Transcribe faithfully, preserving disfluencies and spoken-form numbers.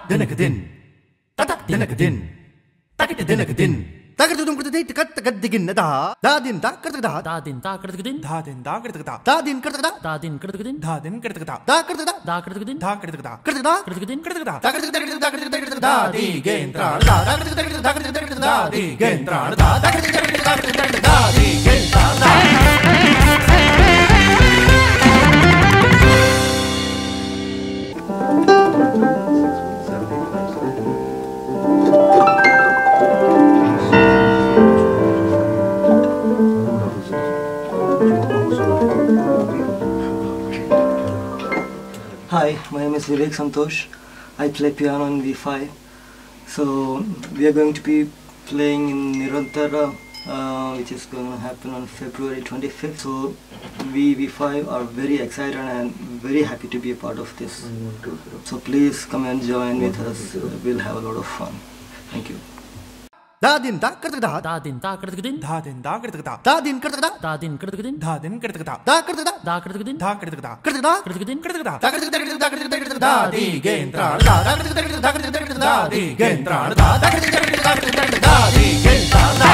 dinakadin, tatak dinakadin, takit dinakadin. Tagadum kredit kat tagaddigin da dadin da kertada dadin da kertagdin dadin da kertada dadin kertada dadin kertagdin dadin kertada da kertada da kertagdin da kertada kertada kertagdin kertada da kertada da kertada da di gentra da da kertada da kertada da di gentra da da kertada da di gentra da. Hi, my name is Vivek Santosh. I play piano in V five. So we are going to be playing in Nirantharam, uh, which is going to happen on February twenty-fifth. So we V five are very excited and very happy to be a part of this. So please come and join with us. We'll have a lot of fun. Thank you. Dadin da kertada dadin da kertagdin dadin da kertada dadin kertada dadin kertagdin dadin kertada da kertada da kertagdin da kertada kertada kertagdin kertada da kertada da kertada da di gentra da da kertada da kertada da di gentra da da kertada da di gentra da